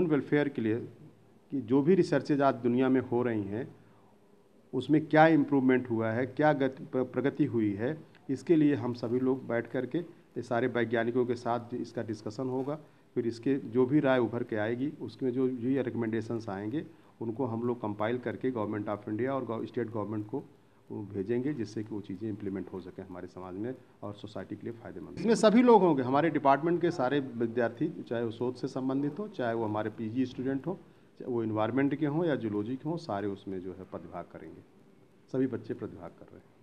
Human welfare के लिए कि जो भी रिसर्चेज आज दुनिया में हो रही हैं उसमें क्या इम्प्रूवमेंट हुआ है, क्या प्रगति हुई है, इसके लिए हम सभी लोग बैठ कर के ये सारे वैज्ञानिकों के साथ इसका डिस्कशन होगा। फिर इसके जो भी राय उभर के आएगी उसमें जो ये रिकमेंडेशंस आएंगे उनको हम लोग कंपाइल करके गवर्नमेंट ऑफ इंडिया और स्टेट गवर्नमेंट को भेजेंगे, जिससे कि वो चीज़ें इंप्लीमेंट हो सकें हमारे समाज में और सोसाइटी के लिए फ़ायदेमंद। इसमें सभी लोग होंगे, हमारे डिपार्टमेंट के सारे विद्यार्थी, चाहे वो शोध से संबंधित हो, चाहे वो हमारे पीजी स्टूडेंट हो, चाहे वो इन्वायरमेंट के हों या जूलॉजी के हों, सारे उसमें जो है प्रतिभाग करेंगे। सभी बच्चे प्रतिभाग कर रहे हैं।